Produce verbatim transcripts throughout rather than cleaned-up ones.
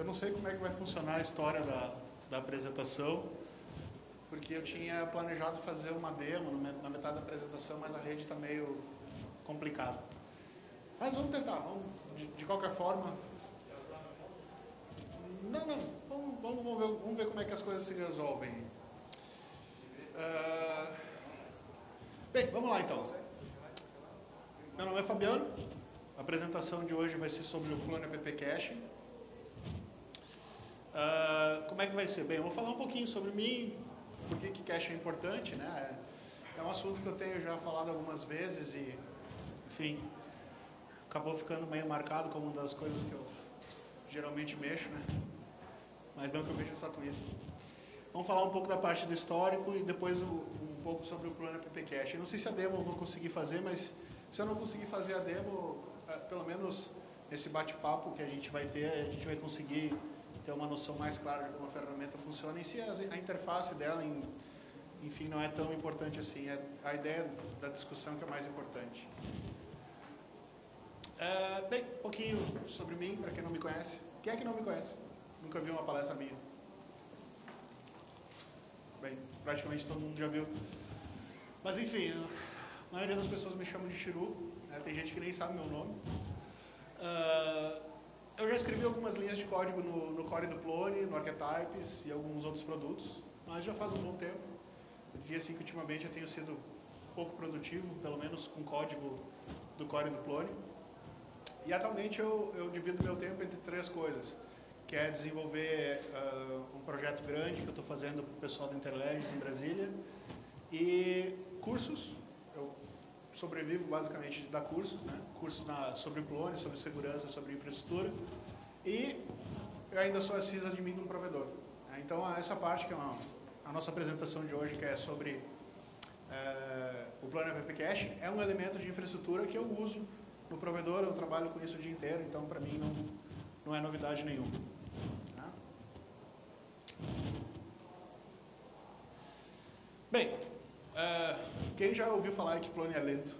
não sei como é que vai funcionar a história da, da apresentação, porque eu tinha planejado fazer uma demo na metade da apresentação, mas a rede está meio complicada. Mas vamos tentar, vamos, de, de qualquer forma. Não, não, vamos, vamos, vamos, ver, vamos ver como é que as coisas se resolvem. Uh, bem, vamos lá então. Meu nome é Fabiano, a apresentação de hoje vai ser sobre o Clone App Cache. Uh, como é que vai ser? Bem, eu vou falar um pouquinho sobre mim, por que que cache é importante, né? É um assunto que eu tenho já falado algumas vezes e, enfim, acabou ficando meio marcado como uma das coisas que eu geralmente mexo, né? Mas não que eu mexa só com isso. Vamos falar um pouco da parte do histórico e depois um, um pouco sobre o Clone App Cache. Eu não sei se a demo eu vou conseguir fazer, mas se eu não conseguir fazer a demo, pelo menos nesse bate-papo que a gente vai ter, a gente vai conseguir ter uma noção mais clara de como a ferramenta funciona e se a, a interface dela, em, enfim, não é tão importante assim. É a ideia da discussão que é mais importante. É, bem, um pouquinho sobre mim, para quem não me conhece. Quem é que não me conhece? Nunca viu uma palestra minha? Bem, praticamente todo mundo já viu. Mas, enfim, a maioria das pessoas me chamam de Chiru, né? Tem gente que nem sabe meu nome. Uh, eu já escrevi algumas linhas de código no, no Core do Plone, no Archetypes e alguns outros produtos, mas já faz um bom tempo. Eu diria assim que ultimamente eu tenho sido pouco produtivo, pelo menos com código do Core do Plone. E atualmente eu, eu divido meu tempo entre três coisas, que é desenvolver uh, um projeto grande que eu estou fazendo para o pessoal da Interledges em Brasília e cursos. Eu sobrevivo basicamente de dar cursos, né? Cursos na, sobre Plone, sobre segurança, sobre infraestrutura. E eu ainda sou sysadmin de um provedor. Né? Então, essa parte que é uma, a nossa apresentação de hoje, que é sobre é, o Plone App Cache, é um elemento de infraestrutura que eu uso no provedor, eu trabalho com isso o dia inteiro, então para mim não, não é novidade nenhuma. Tá? Bem, é, quem já ouviu falar que Plone é lento?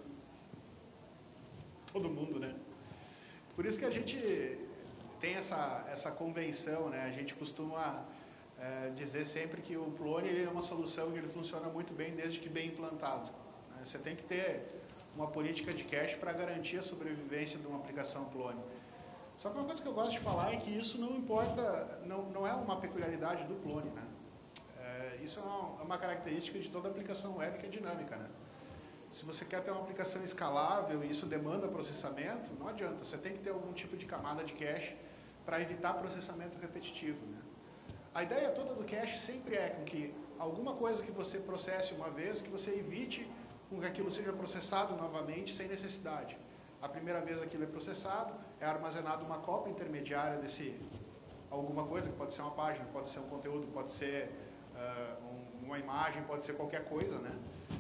Todo mundo, né? Por isso que a gente tem essa, essa convenção, né? A gente costuma é, dizer sempre que o Plone ele é uma solução que ele funciona muito bem desde que bem implantado. Né? Você tem que ter uma política de cache para garantir a sobrevivência de uma aplicação Plone. Só que uma coisa que eu gosto de falar é que isso não importa, não, não é uma peculiaridade do Plone, né? É, isso é uma, é uma característica de toda aplicação web que é dinâmica, né? Se você quer ter uma aplicação escalável e isso demanda processamento, não adianta, você tem que ter algum tipo de camada de cache para evitar processamento repetitivo, né? A ideia toda do cache sempre é com que alguma coisa que você processe uma vez, que você evite com que aquilo seja processado novamente sem necessidade. A primeira vez aquilo é processado, é armazenado uma cópia intermediária desse alguma coisa, que pode ser uma página, pode ser um conteúdo, pode ser uh, um, uma imagem, pode ser qualquer coisa, né?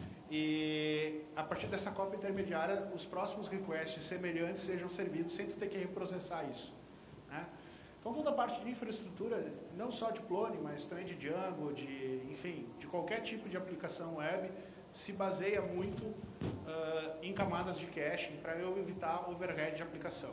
E a partir dessa cópia intermediária, os próximos requests semelhantes sejam servidos sem tu ter que reprocessar isso, né? Então toda a parte de infraestrutura, não só de Plone, mas também de Django, de, enfim, de qualquer tipo de aplicação web, se baseia muito uh, em camadas de caching para eu evitar overhead de aplicação.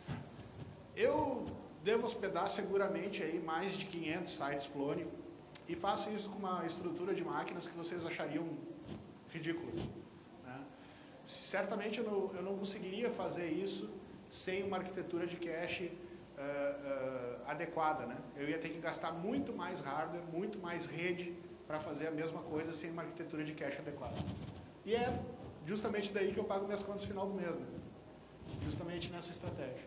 Eu devo hospedar seguramente aí mais de quinhentos sites Plone e faço isso com uma estrutura de máquinas que vocês achariam ridículo, né? Certamente eu não, eu não conseguiria fazer isso sem uma arquitetura de cache uh, uh, adequada, né? Eu ia ter que gastar muito mais hardware, muito mais rede para fazer a mesma coisa sem uma arquitetura de cache adequada. E é justamente daí que eu pago minhas contas no final do mês, né? Justamente nessa estratégia.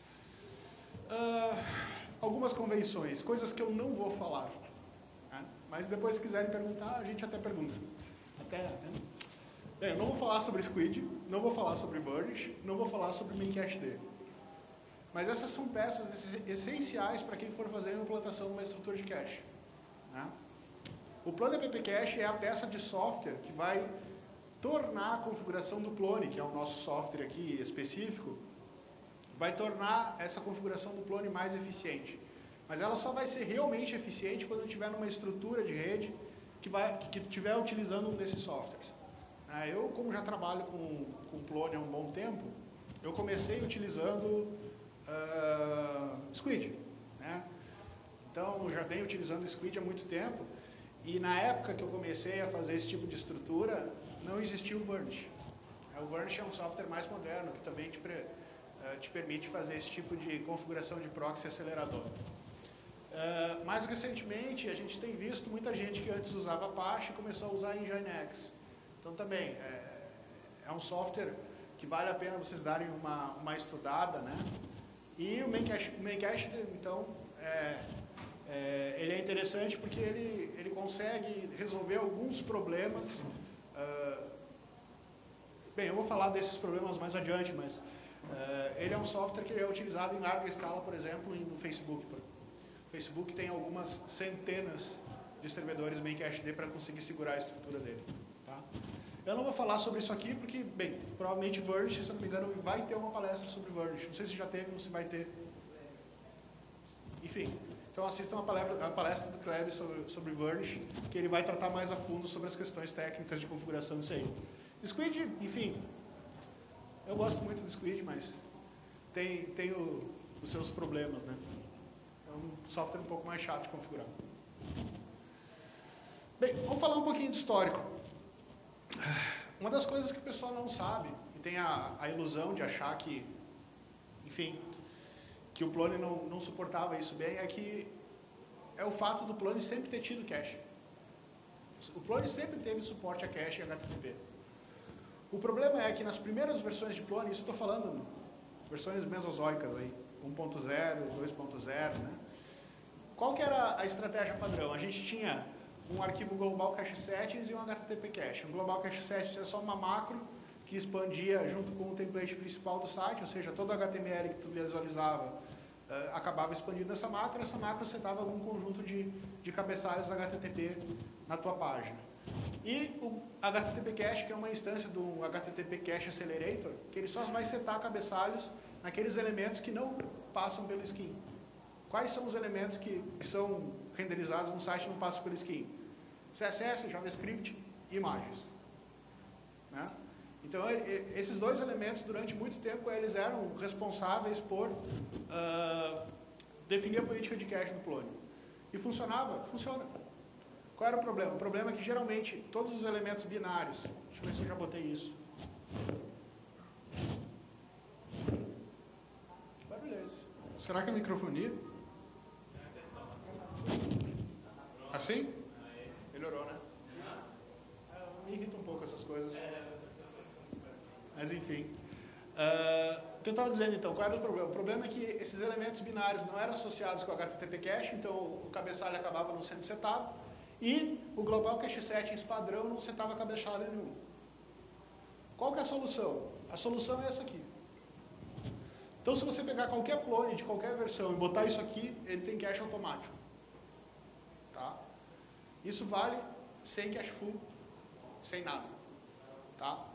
Uh, algumas convenções, coisas que eu não vou falar, né? Mas depois se quiserem perguntar, a gente até pergunta. Até, né? Bem, eu não vou falar sobre Squid, não vou falar sobre Verge, não vou falar sobre MinCacheD. Mas essas são peças essenciais para quem for fazer a implantação de uma estrutura de cache, né? O Plone App Cache é a peça de software que vai tornar a configuração do Plone, que é o nosso software aqui específico, vai tornar essa configuração do Plone mais eficiente. Mas ela só vai ser realmente eficiente quando tiver numa estrutura de rede que vai, que estiver utilizando um desses softwares. Eu, como já trabalho com, com Plone há um bom tempo, eu comecei utilizando uh, Squid, né? Então, eu já venho utilizando o Squid há muito tempo, e na época que eu comecei a fazer esse tipo de estrutura, não existia o Varnish. O Varnish é um software mais moderno, que também te, pre, te permite fazer esse tipo de configuração de proxy acelerador. Uh, mais recentemente, a gente tem visto muita gente que antes usava Apache começou a usar Nginx. Então, também, é, é um software que vale a pena vocês darem uma, uma estudada, né? E o Memcache, o Memcache então, é, é, ele é interessante porque ele, ele consegue resolver alguns problemas. Uh, bem, eu vou falar desses problemas mais adiante, mas uh, ele é um software que é utilizado em larga escala, por exemplo, no Facebook. O Facebook tem algumas centenas de servidores Memcached para conseguir segurar a estrutura dele. Tá? Eu não vou falar sobre isso aqui porque, bem, provavelmente Varnish, se eu não me engano, vai ter uma palestra sobre Varnish. Não sei se já teve ou se vai ter. Enfim, então assistam a palestra, a palestra do Kleb sobre, sobre Varnish, que ele vai tratar mais a fundo sobre as questões técnicas de configuração disso aí. Squid, enfim, eu gosto muito do Squid, mas tem, tem o, os seus problemas, né? É um software um pouco mais chato de configurar. Bem, vamos falar um pouquinho de histórico. Uma das coisas que o pessoal não sabe, e tem a, a ilusão de achar que, enfim, que o Plone não, não suportava isso bem, é que é o fato do Plone sempre ter tido cache. O Plone sempre teve suporte a cache e H T T P. O problema é que nas primeiras versões de Plone, isso estou falando, versões mesozoicas aí, um ponto zero, dois ponto zero, né? Qual que era a estratégia padrão? A gente tinha um arquivo global cache settings e um H T T P cache. Um global cache settings é só uma macro que expandia junto com o template principal do site, ou seja, todo o H T M L que tu visualizava uh, acabava expandindo essa macro, essa macro setava algum conjunto de, de cabeçalhos H T T P na tua página. E o H T T P cache, que é uma instância do H T T P cache accelerator, que ele só vai setar cabeçalhos naqueles elementos que não passam pelo skin. Quais são os elementos que, que são renderizados no site e não passam pelo skin? C S S, JavaScript e imagens. Né? Então, ele, esses dois elementos, durante muito tempo, eles eram responsáveis por uh, definir a política de cache do Plone. E funcionava? Funciona. Qual era o problema? O problema é que, geralmente, todos os elementos binários... Deixa eu ver se eu já botei isso. Beleza. Será que é microfonia? Assim? Melhorou, né? Ah, me irrita um pouco essas coisas. Mas, enfim. Uh, o que eu estava dizendo, então, qual era o problema? O problema é que esses elementos binários não eram associados com o H T T P cache, então o cabeçalho acabava não sendo setado, e o Global Cache Settings padrão não setava cabeçalho nenhum. Qual que é a solução? A solução é essa aqui. Então, se você pegar qualquer clone de qualquer versão e botar isso aqui, ele tem cache automático. Tá? Isso vale sem cache full, sem nada. Tá?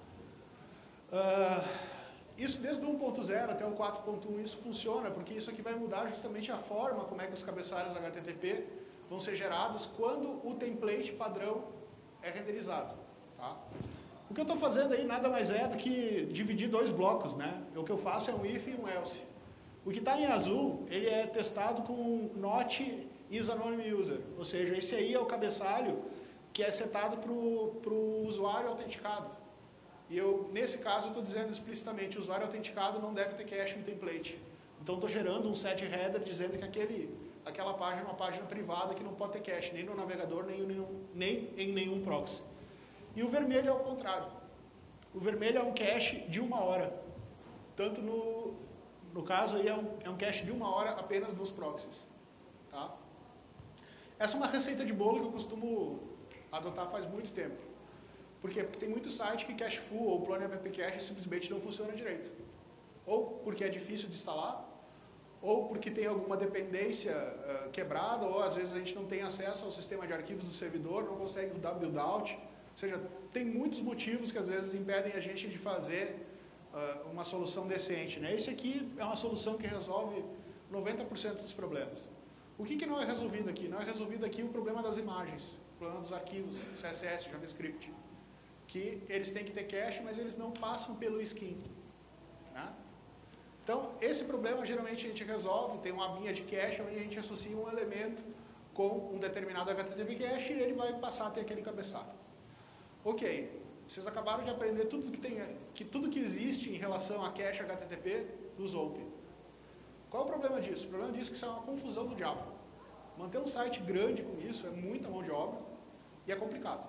Uh, isso desde o um ponto zero até o quatro ponto um, isso funciona, porque isso aqui vai mudar justamente a forma como é que os cabeçalhos H T T P vão ser gerados quando o template padrão é renderizado. Tá? O que eu estou fazendo aí nada mais é do que dividir dois blocos, né? O que eu faço é um if e um else. O que está em azul, ele é testado com not is anonymous user, ou seja, esse aí é o cabeçalho que é setado para o usuário autenticado. E eu, nesse caso, estou dizendo explicitamente, o usuário autenticado não deve ter cache no template. Então, estou gerando um set header dizendo que aquele, aquela página é uma página privada que não pode ter cache, nem no navegador, nem, nenhum, nem em nenhum proxy. E o vermelho é o contrário. O vermelho é um cache de uma hora. Tanto no, no caso aí é um, é um cache de uma hora apenas nos proxies. Tá? Essa é uma receita de bolo que eu costumo adotar faz muito tempo. Por quê? Porque tem muito site que cache full ou Plone app cache simplesmente não funciona direito. Ou porque é difícil de instalar, ou porque tem alguma dependência uh, quebrada, ou às vezes a gente não tem acesso ao sistema de arquivos do servidor, não consegue rodar build out. Ou seja, tem muitos motivos que às vezes impedem a gente de fazer uh, uma solução decente. Né? Esse aqui é uma solução que resolve noventa por cento dos problemas. O que, que não é resolvido aqui? Não é resolvido aqui o problema das imagens, o problema dos arquivos C S S, JavaScript, que eles têm que ter cache, mas eles não passam pelo skin. Né? Então, esse problema geralmente a gente resolve, tem uma abinha de cache onde a gente associa um elemento com um determinado H T T P cache e ele vai passar a ter aquele cabeçalho. Ok, vocês acabaram de aprender tudo que, tem, que, tudo que existe em relação a cache H T T P do Zope. Qual é o problema disso? O problema disso é que isso é uma confusão do diabo. Manter um site grande com isso é muita mão de obra e é complicado.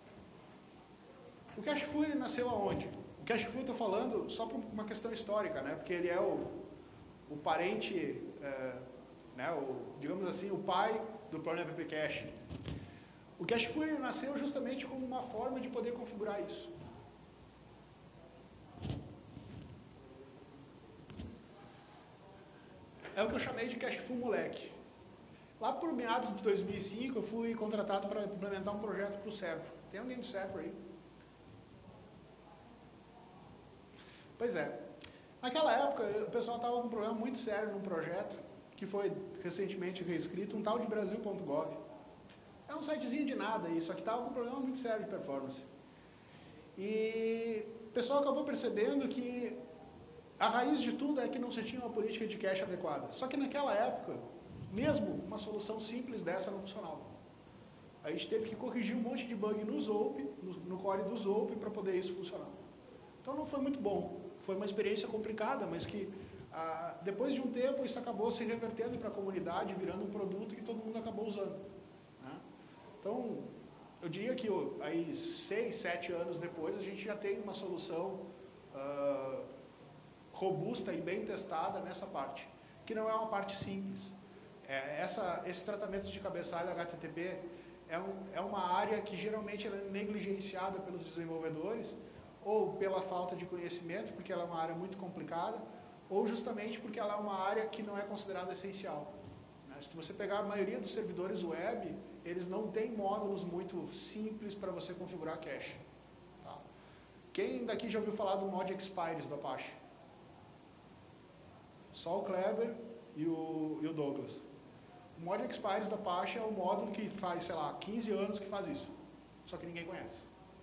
O Cacheflu ele nasceu aonde? O Cacheflu eu estou falando só por uma questão histórica, né? Porque ele é o, o parente, é, né? o, digamos assim, o pai do Plone App Cache. O Cacheflu ele nasceu justamente como uma forma de poder configurar isso. É o que eu chamei de Cacheflu moleque. Lá por meados de dois mil e cinco, eu fui contratado para implementar um projeto para o Serpro. Tem alguém do Serpro aí? Pois é. Naquela época, o pessoal estava com um problema muito sério num projeto, que foi recentemente reescrito, um tal de Brasil ponto gov. É um sitezinho de nada aí, só que estava com um problema muito sério de performance. E o pessoal acabou percebendo que a raiz de tudo é que não se tinha uma política de cache adequada. Só que naquela época, mesmo uma solução simples dessa não funcionava. A gente teve que corrigir um monte de bug no Zope, no, no core do Zope, para poder isso funcionar. Então não foi muito bom. Foi uma experiência complicada, mas que ah, depois de um tempo isso acabou se revertendo para a comunidade, virando um produto que todo mundo acabou usando. Né? Então, eu diria que aí seis, sete anos depois a gente já tem uma solução ah, robusta e bem testada nessa parte, que não é uma parte simples. É, essa, esse tratamento de cabeçalho H T T P é, um, é uma área que geralmente é negligenciada pelos desenvolvedores, ou pela falta de conhecimento, porque ela é uma área muito complicada, ou justamente porque ela é uma área que não é considerada essencial. Se você pegar a maioria dos servidores web, eles não têm módulos muito simples para você configurar cache. Tá? Quem daqui já ouviu falar do mod expires do Apache? Só o Kleber e o, e o Douglas. O mod expires do Apache é um módulo que faz, sei lá, quinze anos que faz isso. Só que ninguém conhece.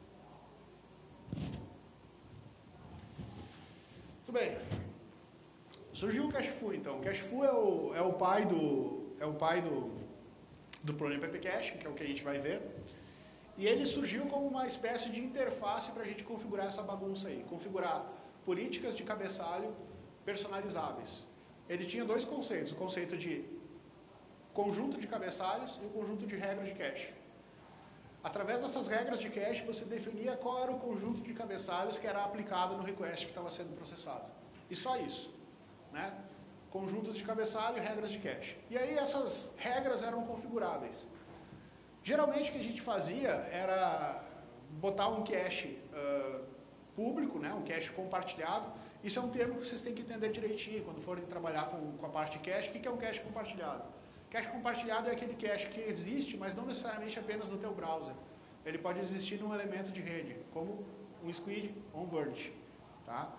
Muito bem. Surgiu o Cacheflu, então. O Cacheflu é o, é o pai do, é o pai do, do Plone App Cache, que é o que a gente vai ver. E ele surgiu como uma espécie de interface para a gente configurar essa bagunça aí. Configurar políticas de cabeçalho personalizáveis. Ele tinha dois conceitos. O conceito de conjunto de cabeçalhos e o conjunto de regras de cache. Através dessas regras de cache, você definia qual era o conjunto de cabeçalhos que era aplicado no request que estava sendo processado. E só isso. Né? Conjuntos de cabeçalho e regras de cache. E aí essas regras eram configuráveis. Geralmente o que a gente fazia era botar um cache uh, público, né? Um cache compartilhado. Isso é um termo que vocês têm que entender direitinho quando forem trabalhar com, com a parte de cache. O que é um cache compartilhado? Cache compartilhado é aquele cache que existe, mas não necessariamente apenas no teu browser. Ele pode existir num elemento de rede, como um squid ou um burnish. Tá?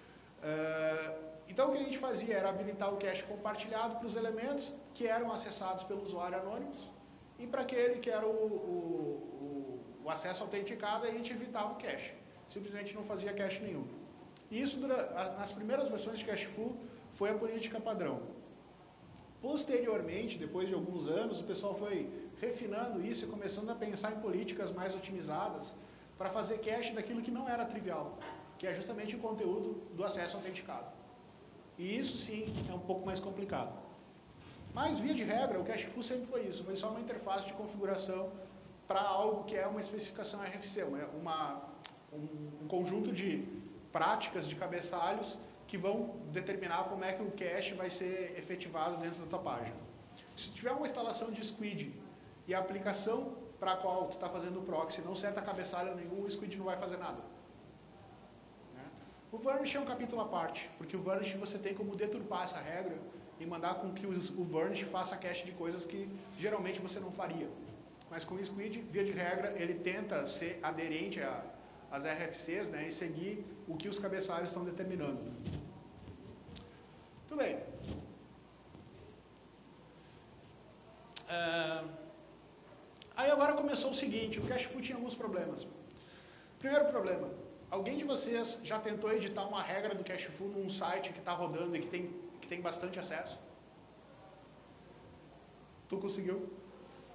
Uh, então o que a gente fazia era habilitar o cache compartilhado para os elementos que eram acessados pelo usuário anônimos e para aquele que era o, o, o, o acesso autenticado, a gente evitava o cache. Simplesmente não fazia cache nenhum. E isso, nas primeiras versões de Cacheflu, foi a política padrão. Posteriormente, depois de alguns anos, o pessoal foi refinando isso e começando a pensar em políticas mais otimizadas para fazer cache daquilo que não era trivial, que é justamente o conteúdo do acesso autenticado. E isso, sim, é um pouco mais complicado. Mas, via de regra, o Cacheflu sempre foi isso, foi só uma interface de configuração para algo que é uma especificação R F C, uma, um, um conjunto de práticas de cabeçalhos que vão determinar como é que o cache vai ser efetivado dentro da tua página. Se tiver uma instalação de squid e a aplicação para a qual tu está fazendo o proxy não seta cabeçalho nenhum, o squid não vai fazer nada. Né? O Varnish é um capítulo à parte, porque o Varnish você tem como deturpar essa regra e mandar com que o Varnish faça cache de coisas que geralmente você não faria. Mas com o squid, via de regra, ele tenta ser aderente a as R F Cs, né, e seguir o que os cabeçalhos estão determinando. Muito bem. Uh, aí agora começou o seguinte, o Cacheflu tinha alguns problemas. Primeiro problema, alguém de vocês já tentou editar uma regra do Cacheflu num site que está rodando e que tem, que tem bastante acesso? Tu conseguiu?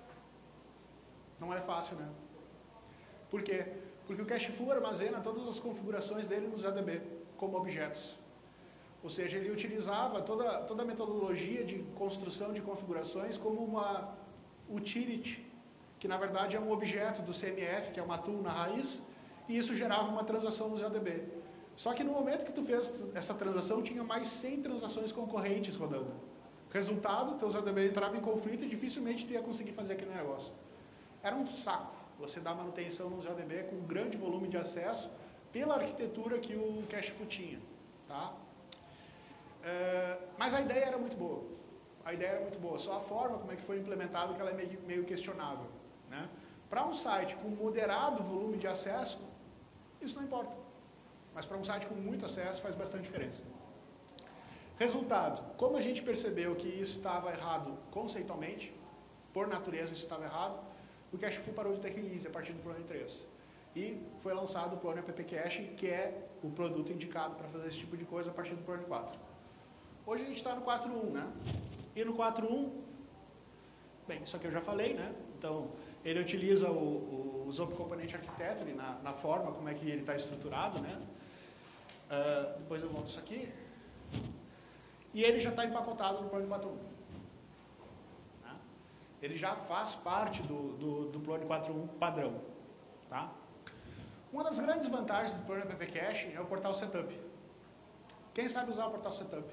fácil, né? Por quê? Porque o Cacheflow armazena todas as configurações dele no Z D B, como objetos. Ou seja, ele utilizava toda, toda a metodologia de construção de configurações como uma utility, que na verdade é um objeto do C M F, que é uma tool na raiz, e isso gerava uma transação no Z D B. Só que no momento que tu fez essa transação, tinha mais cem transações concorrentes rodando. Resultado, teu Z D B entrava em conflito e dificilmente tu ia conseguir fazer aquele negócio. Era um saco você dar manutenção no Z D B com um grande volume de acesso pela arquitetura que o Cacheflow tinha. Tá? É, mas a ideia era muito boa. A ideia era muito boa. Só a forma como é que foi implementado que ela é meio, meio questionável. Né? Para um site com moderado volume de acesso, isso não importa. Mas para um site com muito acesso faz bastante diferença. Resultado, como a gente percebeu que isso estava errado conceitualmente, por natureza isso estava errado, o Cacheflow parou de ter release a partir do plano três. E foi lançado o plano app cache, que é o produto indicado para fazer esse tipo de coisa a partir do plano quatro. Hoje a gente está no quatro ponto um, né? E no quatro ponto um, bem, isso aqui eu já falei, né? Então, ele utiliza o, o Zop Component Architecture na, na forma como é que ele está estruturado, né? Uh, depois eu monto isso aqui. E ele já está empacotado no plano quatro ponto um. Tá? Ele já faz parte do, do, do plano quatro ponto um padrão. Tá? Uma das grandes vantagens do plano app cache é o portal setup. Quem sabe usar o portal setup?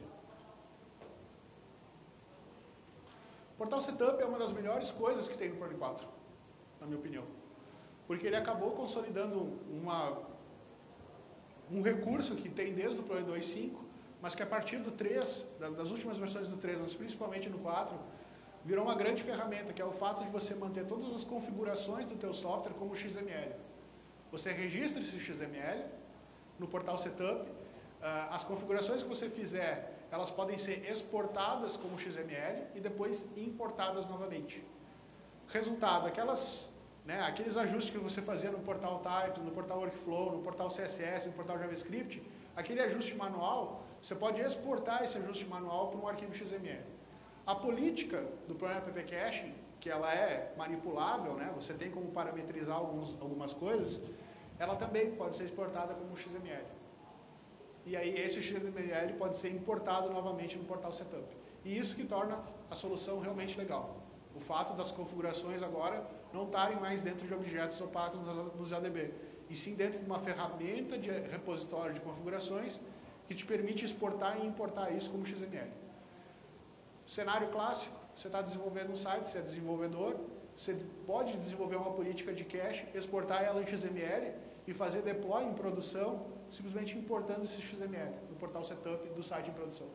O portal setup é uma das melhores coisas que tem no plano quatro, na minha opinião. Porque ele acabou consolidando uma, um recurso que tem desde o plano dois ponto cinco, mas que a partir do três, das últimas versões do três, mas principalmente no quatro, virou uma grande ferramenta, que é o fato de você manter todas as configurações do teu software como X M L. Você registra esse X M L no portal setup, as configurações que você fizer, elas podem ser exportadas como X M L e depois importadas novamente. Resultado, aquelas, né, aqueles ajustes que você fazia no portal Types, no portal Workflow, no portal C S S, no portal JavaScript, aquele ajuste manual, você pode exportar esse ajuste manual para um arquivo X M L. A política do plano app cache, que ela é manipulável, né? Você tem como parametrizar alguns, algumas coisas, ela também pode ser exportada como X M L. E aí esse X M L pode ser importado novamente no portal setup. E isso que torna a solução realmente legal. O fato das configurações agora não estarem mais dentro de objetos opacos no Z D B, e sim dentro de uma ferramenta de repositório de configurações que te permite exportar e importar isso como X M L. Cenário clássico, você está desenvolvendo um site, você é desenvolvedor, você pode desenvolver uma política de cache, exportar ela em X M L e fazer deploy em produção, simplesmente importando esse X M L no portal setup do site em produção.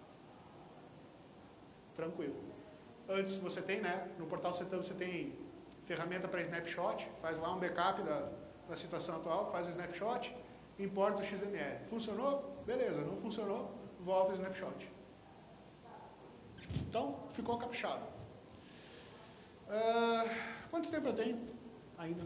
Tranquilo. Antes você tem, né, no portal setup você tem ferramenta para snapshot, faz lá um backup da, da situação atual, faz o snapshot, importa o X M L. Funcionou? Beleza. Não funcionou? Volta o snapshot. Então, ficou caprichado. Uh, quanto tempo eu tenho ainda?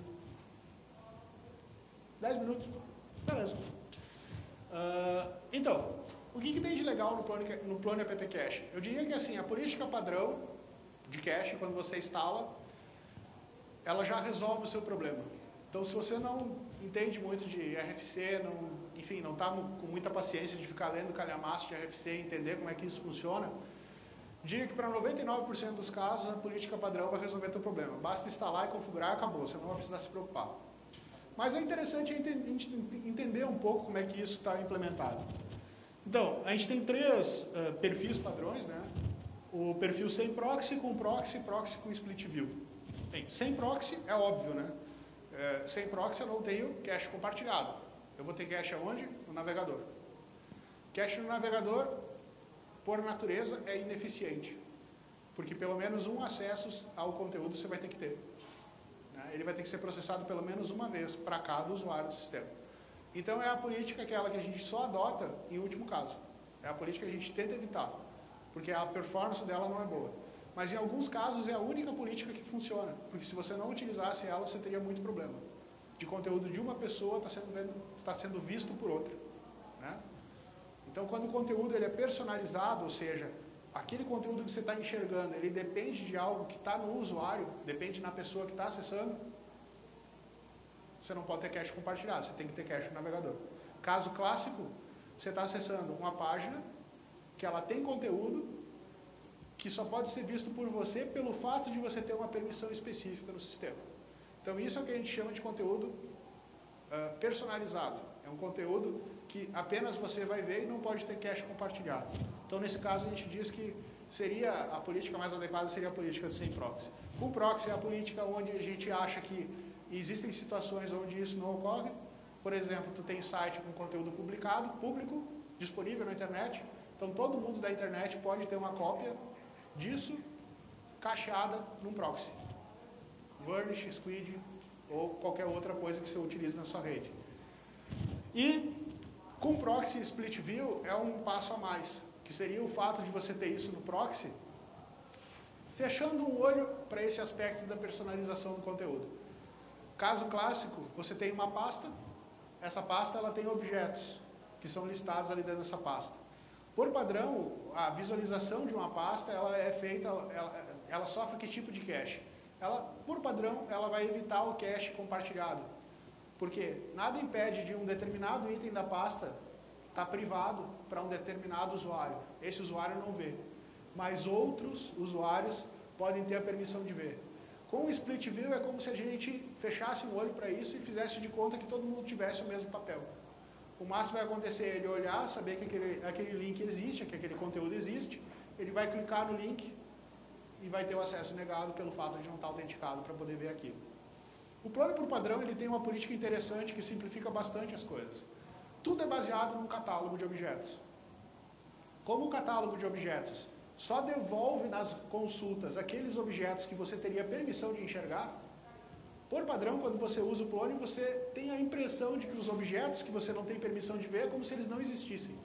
Dez minutos? Beleza. Uh, então, o que, que tem de legal no plano, no plano app cache? Eu diria que assim, a política padrão de cache, quando você instala, ela já resolve o seu problema. Então, se você não entende muito de R F C, não, enfim, não está com muita paciência de ficar lendo calhamaço de R F C e entender como é que isso funciona, diria que para noventa e nove por cento dos casos a política padrão vai resolver teu problema. Basta instalar e configurar e acabou, você não vai precisar se preocupar. Mas é interessante entender um pouco como é que isso está implementado. Então, a gente tem três uh, perfis padrões, né? O perfil sem proxy, com proxy, proxy com split view. Bem, sem proxy é óbvio, né? É, sem proxy eu não tenho cache compartilhado. Eu vou ter cache aonde? No navegador. Cache no navegador, por natureza, é ineficiente. Porque pelo menos um acesso ao conteúdo você vai ter que ter. Né? Ele vai ter que ser processado pelo menos uma vez para cada usuário do sistema. Então é a política aquela que a gente só adota em último caso. É a política que a gente tenta evitar. Porque a performance dela não é boa. Mas em alguns casos é a única política que funciona. Porque se você não utilizasse ela, você teria muito problema. De conteúdo de uma pessoa está sendo, vendo, está sendo visto por outra. Né? Então, quando o conteúdo ele é personalizado, ou seja, aquele conteúdo que você está enxergando, ele depende de algo que está no usuário, depende na pessoa que está acessando, você não pode ter cache compartilhado, você tem que ter cache no navegador. Caso clássico, você está acessando uma página que ela tem conteúdo que só pode ser visto por você pelo fato de você ter uma permissão específica no sistema. Então, isso é o que a gente chama de conteúdo uh, personalizado. É um conteúdo que apenas você vai ver e não pode ter cache compartilhado. Então, nesse caso, a gente diz que seria a política mais adequada seria a política sem proxy. Com proxy é a política onde a gente acha que existem situações onde isso não ocorre. Por exemplo, tu tem site com conteúdo publicado, público, disponível na internet. Então, todo mundo da internet pode ter uma cópia disso cacheada num proxy. Varnish, Squid ou qualquer outra coisa que você utilize na sua rede. E com proxy split view é um passo a mais, que seria o fato de você ter isso no proxy, fechando um olho para esse aspecto da personalização do conteúdo. Caso clássico, você tem uma pasta, essa pasta ela tem objetos que são listados ali dentro dessa pasta. Por padrão, a visualização de uma pasta ela é feita, ela, ela sofre que tipo de cache? Ela, por padrão, ela vai evitar o cache compartilhado. Porque nada impede de um determinado item da pasta estar privado para um determinado usuário. Esse usuário não vê. Mas outros usuários podem ter a permissão de ver. Com o split view é como se a gente fechasse o olho para isso e fizesse de conta que todo mundo tivesse o mesmo papel. O máximo vai acontecer é ele olhar, saber que aquele, aquele link existe, que aquele conteúdo existe, ele vai clicar no link e vai ter o acesso negado pelo fato de não estar autenticado para poder ver aquilo. O plano por padrão ele tem uma política interessante que simplifica bastante as coisas. Tudo é baseado num catálogo de objetos. Como o catálogo de objetos só devolve nas consultas aqueles objetos que você teria permissão de enxergar, por padrão, quando você usa o clone, você tem a impressão de que os objetos que você não tem permissão de ver é como se eles não existissem.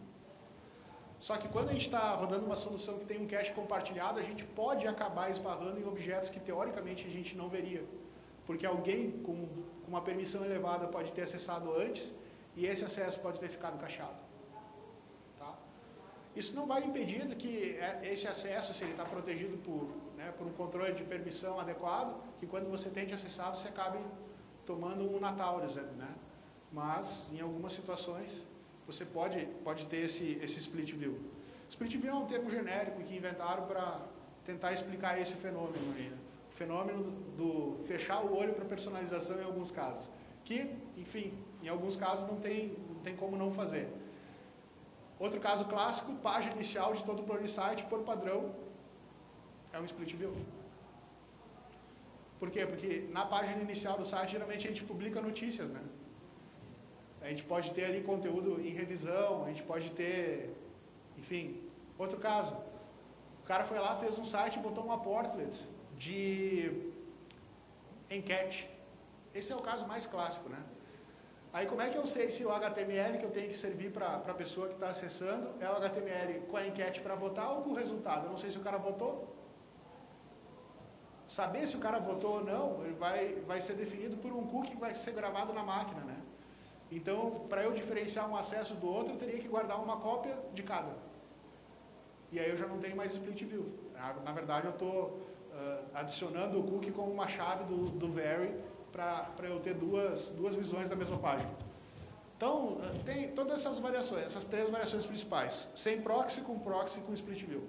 Só que quando a gente está rodando uma solução que tem um cache compartilhado, a gente pode acabar esbarrando em objetos que teoricamente a gente não veria. Porque alguém com uma permissão elevada pode ter acessado antes e esse acesso pode ter ficado cacheado. Tá? Isso não vai impedir que esse acesso, se ele está protegido por, né, por um controle de permissão adequado, que quando você tente acessar, você acabe tomando um Nataurus, né? Mas, em algumas situações, você pode, pode ter esse, esse split view. Split view é um termo genérico que inventaram para tentar explicar esse fenômeno aí, né? O fenômeno do fechar o olho para personalização em alguns casos. Que, enfim, em alguns casos não tem, não tem como não fazer. Outro caso clássico, página inicial de todo o plano site, por padrão, é um split view. Por quê? Porque na página inicial do site, geralmente a gente publica notícias, né? A gente pode ter ali conteúdo em revisão, a gente pode ter, enfim. Outro caso, o cara foi lá, fez um site e botou uma portlet de enquete. Esse é o caso mais clássico, né? Aí como é que eu sei se o H T M L que eu tenho que servir para a pessoa que está acessando é o H T M L com a enquete para votar ou com o resultado? Eu não sei se o cara votou. Saber se o cara votou ou não, ele vai, vai ser definido por um cookie que vai ser gravado na máquina, né? Então, para eu diferenciar um acesso do outro, eu teria que guardar uma cópia de cada. E aí eu já não tenho mais split view. Na verdade, eu estou uh, adicionando o cookie como uma chave do, do vary para eu ter duas, duas visões da mesma página. Então, uh, tem todas essas variações, essas três variações principais. Sem proxy, com proxy e com split view.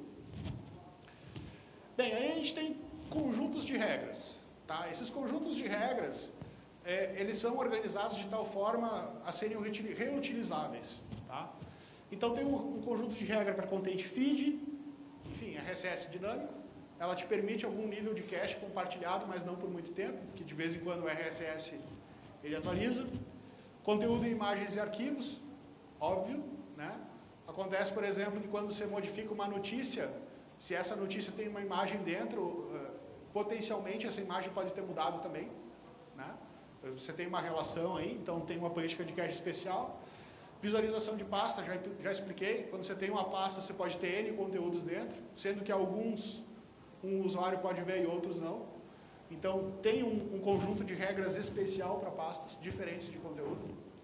Bem, aí a gente tem conjuntos de regras. Tá? Esses conjuntos de regras, é, eles são organizados de tal forma a serem reutilizáveis. Tá? Então tem um, um conjunto de regras para content feed, enfim, R S S dinâmico. Ela te permite algum nível de cache compartilhado, mas não por muito tempo, porque de vez em quando o R S S ele atualiza. Conteúdo em imagens e arquivos, óbvio. Né? Acontece, por exemplo, que quando você modifica uma notícia, se essa notícia tem uma imagem dentro, uh, potencialmente essa imagem pode ter mudado também. Né? Você tem uma relação aí, então tem uma política de cache especial. Visualização de pasta, já, já expliquei. Quando você tem uma pasta, você pode ter N conteúdos dentro, sendo que alguns um usuário pode ver e outros não. Então, tem um, um conjunto de regras especial para pastas, diferentes de conteúdo.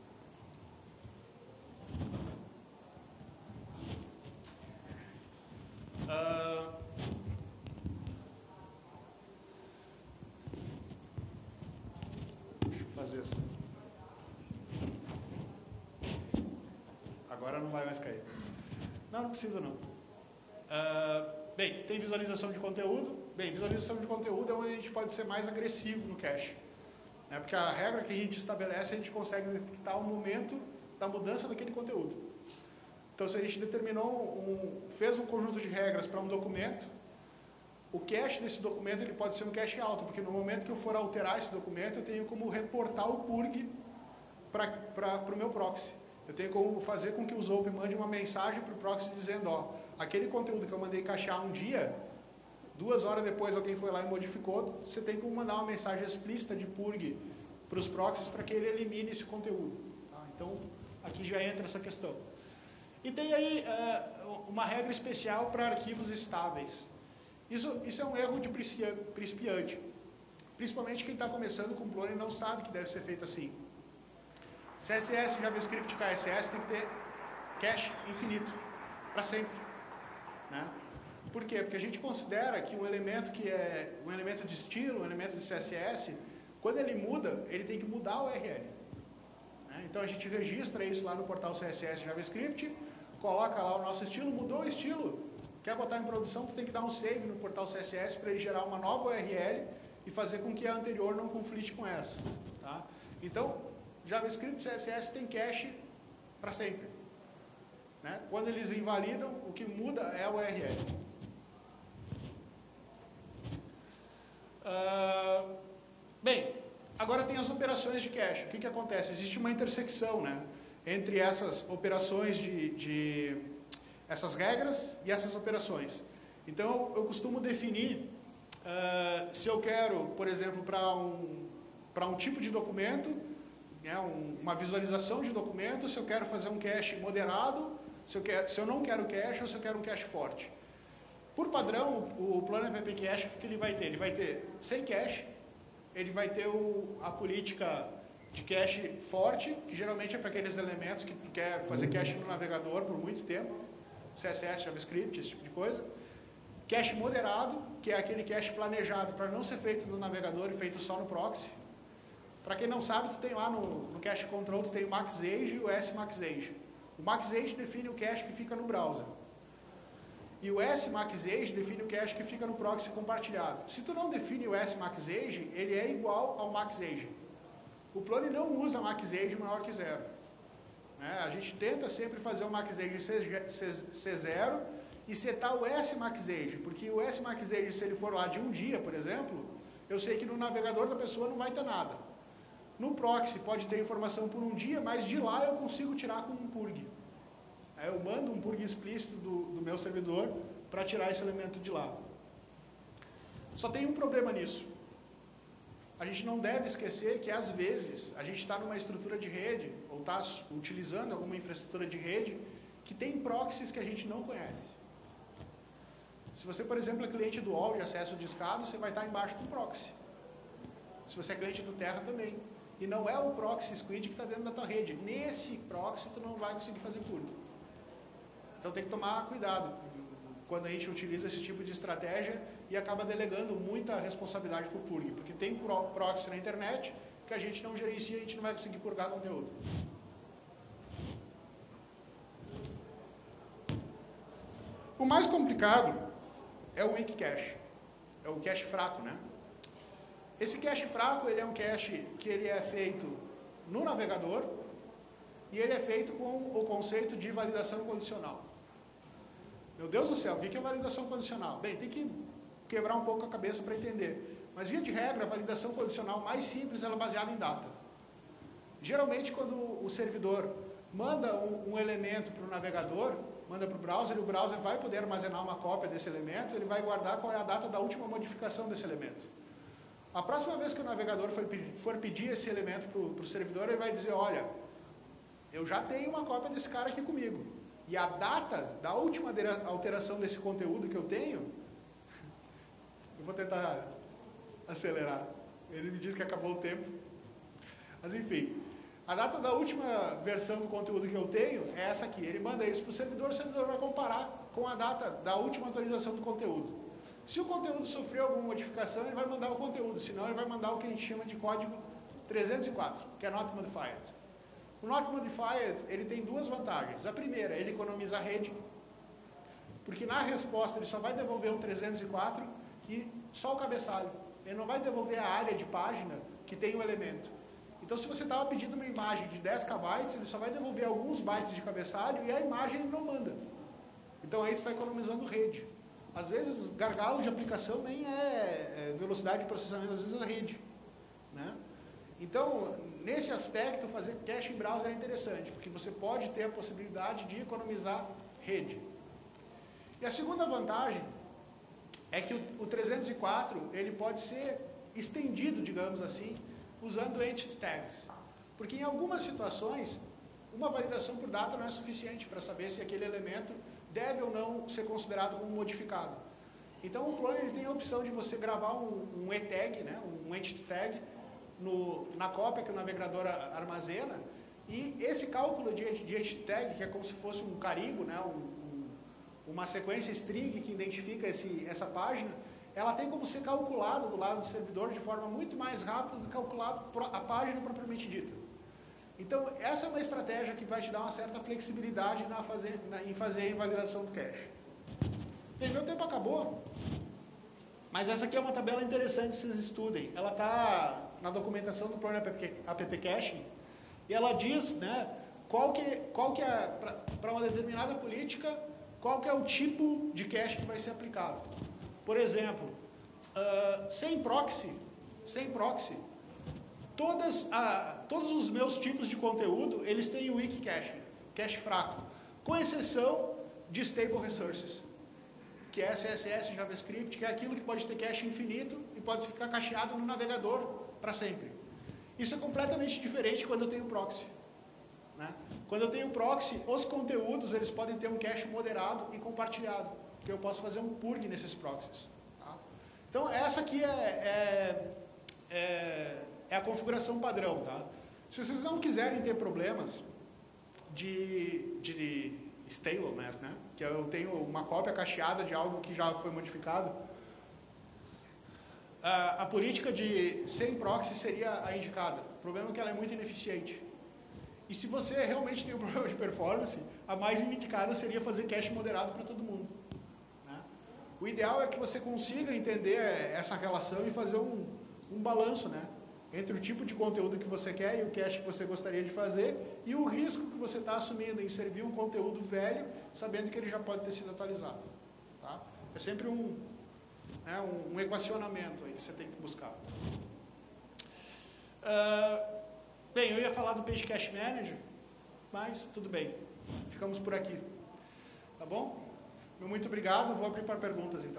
Uh, deixa eu fazer assim. agora não vai mais cair. Não, não precisa não. Uh, bem, tem visualização de conteúdo. Bem, visualização de conteúdo é onde a gente pode ser mais agressivo no cache. Né? Porque a regra que a gente estabelece, a gente consegue detectar o momento da mudança daquele conteúdo. Então, se a gente determinou, um, fez um conjunto de regras para um documento, o cache desse documento ele pode ser um cache alto, porque no momento que eu for alterar esse documento, eu tenho como reportar o purg para o meu proxy. Eu tenho como fazer com que o Zope mande uma mensagem para o proxy dizendo, ó, aquele conteúdo que eu mandei cachear um dia, duas horas depois alguém foi lá e modificou, você tem como mandar uma mensagem explícita de purg para os proxies para que ele elimine esse conteúdo. Tá? Então, aqui já entra essa questão. E tem aí uh, uma regra especial para arquivos estáveis. Isso, isso é um erro de principiante. Principalmente quem está começando com Plone não sabe que deve ser feito assim. C S S, JavaScript, K S S tem que ter cache infinito, para sempre. Né? Por quê? Porque a gente considera que um elemento que é um elemento de estilo, um elemento de C S S, quando ele muda, ele tem que mudar o U R L. Né? Então a gente registra isso lá no portal C S S JavaScript, coloca lá o nosso estilo, mudou o estilo, quer botar em produção, tu tem que dar um save no portal C S S para ele gerar uma nova U R L e fazer com que a anterior não conflite com essa. Tá? Então, JavaScript e C S S tem cache para sempre. Né? Quando eles invalidam, o que muda é a U R L. Uh, bem, agora tem as operações de cache. O que, que acontece? Existe uma intersecção, né, entre essas operações de, de essas regras e essas operações. Então, eu costumo definir uh, se eu quero, por exemplo, para um, para um tipo de documento, né, um, uma visualização de documento, se eu quero fazer um cache moderado, se eu, quero, se eu não quero cache ou se eu quero um cache forte. Por padrão, o plano app cache, o que ele vai ter? Ele vai ter sem cache, ele vai ter o, a política de cache forte, que geralmente é para aqueles elementos que tu quer fazer cache no navegador por muito tempo, C S S, JavaScript, esse tipo de coisa. Cache moderado, que é aquele cache planejado para não ser feito no navegador e feito só no proxy. Para quem não sabe, tu tem lá no, no cache control, tu tem o max age e o S max age. O max age define o cache que fica no browser. E o S max age define o cache que fica no proxy compartilhado. Se tu não define o S max age, ele é igual ao max age. O Plone não usa max age maior que zero. Né? A gente tenta sempre fazer o max age ser zero e setar o S max age, porque o S max age, se ele for lá de um dia, por exemplo, eu sei que no navegador da pessoa não vai ter nada. No proxy pode ter informação por um dia, mas de lá eu consigo tirar com um purg. Eu mando um purg explícito do, do meu servidor para tirar esse elemento de lá. Só tem um problema nisso. A gente não deve esquecer que, às vezes, a gente está numa estrutura de rede, ou está utilizando alguma infraestrutura de rede, que tem proxies que a gente não conhece. Se você, por exemplo, é cliente do U O L de acesso discado, você vai estar embaixo do proxy. Se você é cliente do Terra, também. E não é o proxy squid que está dentro da tua rede. Nesse proxy, tu não vai conseguir fazer purg. Então tem que tomar cuidado quando a gente utiliza esse tipo de estratégia e acaba delegando muita responsabilidade para o purg, porque tem proxy na internet que a gente não gerencia e a gente não vai conseguir purgar conteúdo. O mais complicado é o weak cache, é o cache fraco, né? Esse cache fraco, ele é um cache que ele é feito no navegador e ele é feito com o conceito de validação condicional. Meu Deus do céu, o que é validação condicional? Bem, tem que quebrar um pouco a cabeça para entender. Mas, via de regra, a validação condicional mais simples ela é baseada em data. Geralmente, quando o servidor manda um, um elemento para o navegador, manda para o browser, e o browser vai poder armazenar uma cópia desse elemento, ele vai guardar qual é a data da última modificação desse elemento. A próxima vez que o navegador for pedir, for pedir esse elemento para o servidor, ele vai dizer, olha, eu já tenho uma cópia desse cara aqui comigo. E a data da última alteração desse conteúdo que eu tenho, eu vou tentar acelerar. Ele me diz que acabou o tempo. Mas enfim, a data da última versão do conteúdo que eu tenho é essa aqui. Ele manda isso para o servidor, o servidor vai comparar com a data da última atualização do conteúdo. Se o conteúdo sofreu alguma modificação, ele vai mandar o conteúdo, senão ele vai mandar o que a gente chama de código trezentos e quatro, que é not modified. O Not Modified, ele tem duas vantagens. A primeira, ele economiza a rede, porque na resposta ele só vai devolver um trezentos e quatro e só o cabeçalho. Ele não vai devolver a área de página que tem o elemento. Então, se você estava pedindo uma imagem de dez kilobytes, ele só vai devolver alguns bytes de cabeçalho e a imagem ele não manda. Então, aí você está economizando rede. Às vezes, gargalo de aplicação nem é, é velocidade de processamento, às vezes é rede, né? Então, nesse aspecto, fazer cache em browser é interessante, porque você pode ter a possibilidade de economizar rede. E a segunda vantagem é que o, o trezentos e quatro ele pode ser estendido, digamos assim, usando entity tags. Porque em algumas situações, uma validação por data não é suficiente para saber se aquele elemento deve ou não ser considerado como modificado. Então, o clone ele tem a opção de você gravar um, um E tag, né, um entity tag, no, na cópia que o navegador armazena, e esse cálculo de, de entity tag, que é como se fosse um carimbo, né, um, um, uma sequência string que identifica esse, essa página, ela tem como ser calculada do lado do servidor de forma muito mais rápida do que calcular a página propriamente dita. Então, essa é uma estratégia que vai te dar uma certa flexibilidade na fazer, na, em fazer a invalidação do cache. Bem, meu tempo acabou, mas essa aqui é uma tabela interessante que vocês estudem. Ela está na documentação do plano app caching e ela diz, né, qual que, qual que é, para uma determinada política, qual que é o tipo de cache que vai ser aplicado. Por exemplo, uh, sem proxy, sem proxy, todas a, todos os meus tipos de conteúdo, eles têm o weak cache, cache fraco, com exceção de stable resources, que é C S S, JavaScript, que é aquilo que pode ter cache infinito e pode ficar cacheado no navegador para sempre. Isso é completamente diferente quando eu tenho proxy, né? Quando eu tenho proxy, os conteúdos eles podem ter um cache moderado e compartilhado, porque eu posso fazer um purge nesses proxies. Tá? Então, essa aqui é, é, é, é a configuração padrão. Tá? Se vocês não quiserem ter problemas de, de stateless, né? Que eu tenho uma cópia cacheada de algo que já foi modificado, a, a política de sem proxy seria a indicada. O problema é que ela é muito ineficiente. E se você realmente tem um problema de performance, a mais indicada seria fazer cache moderado para todo mundo. Né? O ideal é que você consiga entender essa relação e fazer um, um balanço, né, entre o tipo de conteúdo que você quer e o cache que você gostaria de fazer e o risco que você está assumindo em servir um conteúdo velho, sabendo que ele já pode ter sido atualizado. Tá? É sempre um, né, um, um equacionamento aí que você tem que buscar. Uh, Bem, eu ia falar do Page Cache Manager, mas tudo bem, ficamos por aqui. Tá bom? Muito obrigado, vou abrir para perguntas então.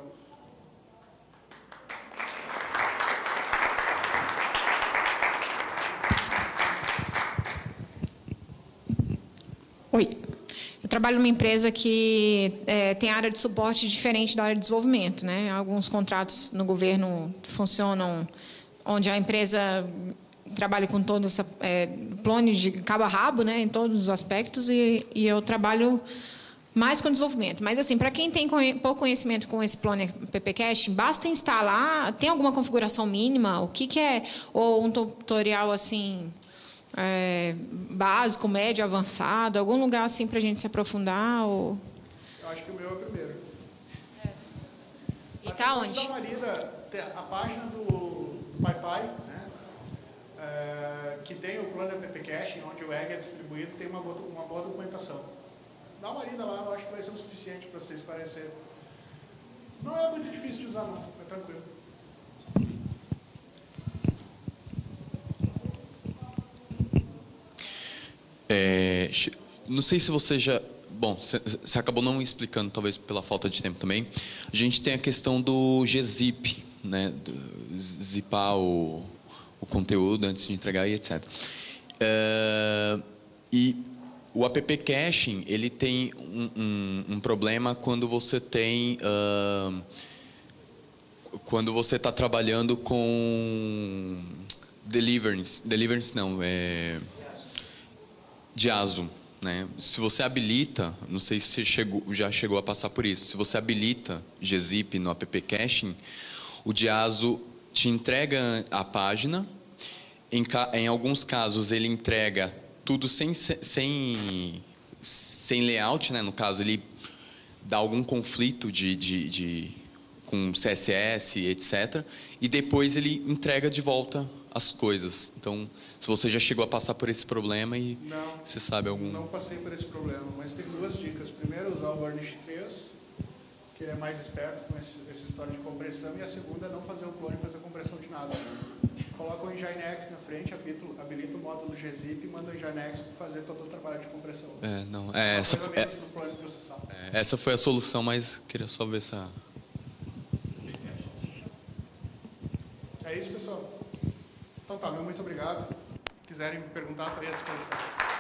Oi, eu trabalho numa empresa que é, tem área de suporte diferente da área de desenvolvimento, né? Alguns contratos no governo funcionam onde a empresa trabalho com todo esse é, plano de cabo a rabo, né, em todos os aspectos, e, e eu trabalho mais com desenvolvimento. Mas, assim, para quem tem pouco conhecimento com esse plano app caching, basta instalar, tem alguma configuração mínima, o que, que é, ou um tutorial, assim, é, básico, médio, avançado, algum lugar, assim, para a gente se aprofundar? Ou... Eu acho que o meu é o primeiro. É. E está onde? Dá uma lida, a página do PyPy, Uh, que tem o plano app caching, onde o egg é distribuído, tem uma, uma boa documentação. Dá uma lida lá, eu acho que vai ser o suficiente para você esclarecer. Não é muito difícil de usar, não, é tranquilo. É, não sei se você já... Bom, você acabou não explicando, talvez pela falta de tempo também. A gente tem a questão do gzip, né? Do zipar o... o conteúdo antes de entregar e etcétera. Uh, e o app caching ele tem um, um, um problema quando você tem uh, quando você está trabalhando com deliverance, deliverance não é D I A S O, né? Se você habilita, não sei se chegou, já chegou a passar por isso, se você habilita gzip no app caching, o D I A S O te entrega a página, em, em alguns casos ele entrega tudo sem, sem, sem layout, né? No caso, ele dá algum conflito de, de, de, com C S S, etcétera. E depois ele entrega de volta as coisas. Então, se você já chegou a passar por esse problema e não, você sabe algum... Não passei por esse problema, mas tem duas dicas. Primeiro, usar o Varnish três, que ele é mais esperto com esse, essa história de compressão. E a segunda é não fazer o clone fazer compressão de nada. Coloca o Nginx na frente, habilita, habilita o módulo gzip e manda o Nginx fazer todo o trabalho de compressão. É, não. É, essa, é, é, essa foi a solução, mas queria só ver essa... É isso, pessoal. Então tá, meu muito obrigado. Se quiserem me perguntar, estou aí à disposição.